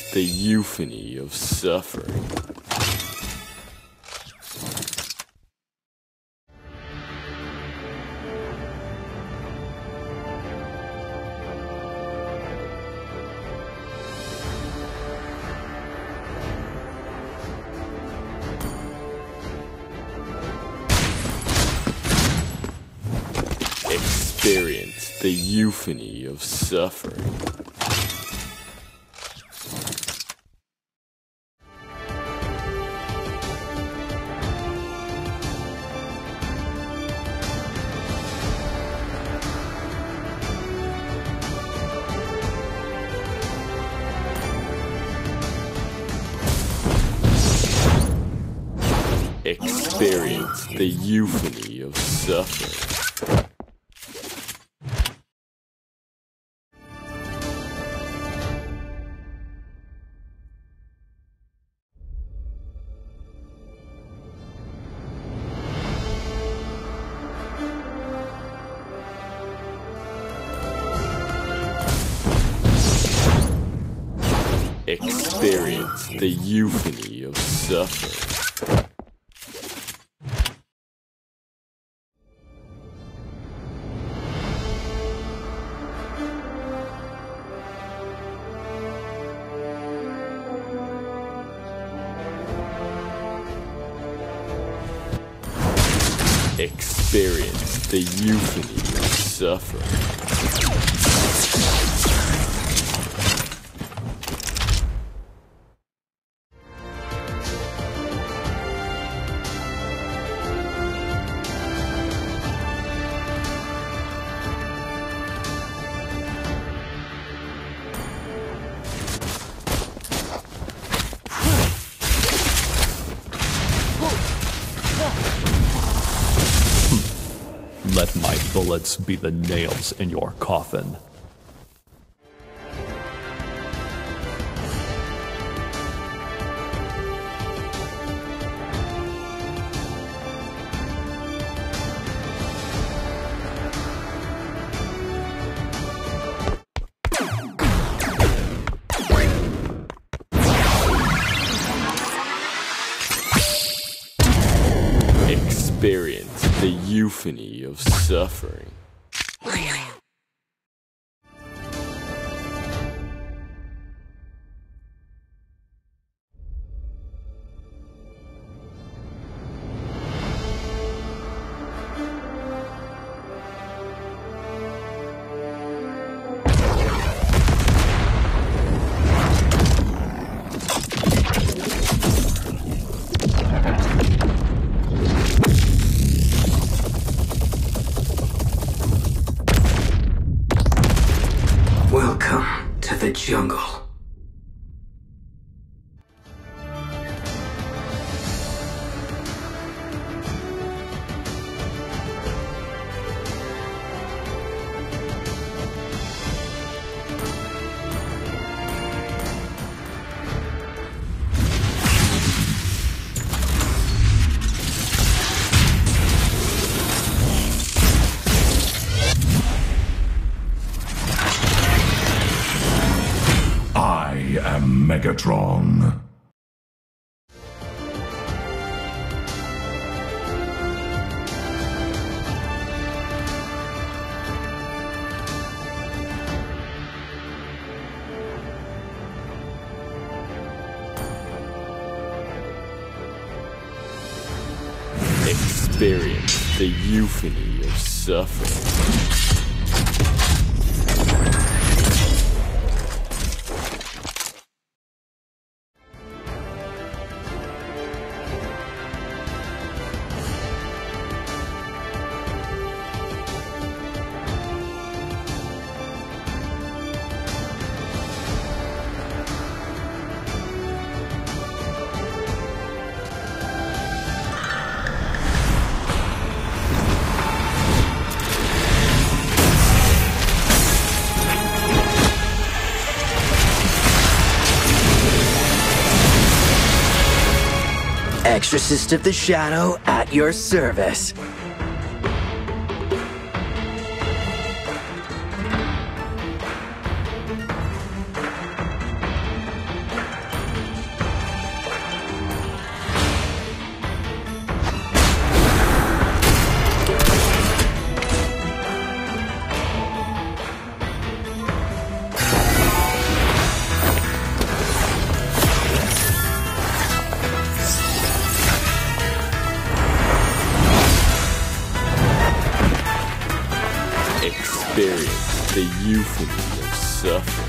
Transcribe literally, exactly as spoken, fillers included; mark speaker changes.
Speaker 1: the euphony of suffering. Experience the euphony of suffering. Experience the euphony of suffering. Experience the euphony of suffering. Experience the euphony of suffering.
Speaker 2: Let my bullets be the nails in your coffin.
Speaker 1: Experience the euphony of suffering.
Speaker 3: Welcome to the jungle.
Speaker 4: I am Megatron.
Speaker 1: Experience the euphony of suffering.
Speaker 5: Exorcist of the Shadow at your service.
Speaker 1: the euphony of suffering.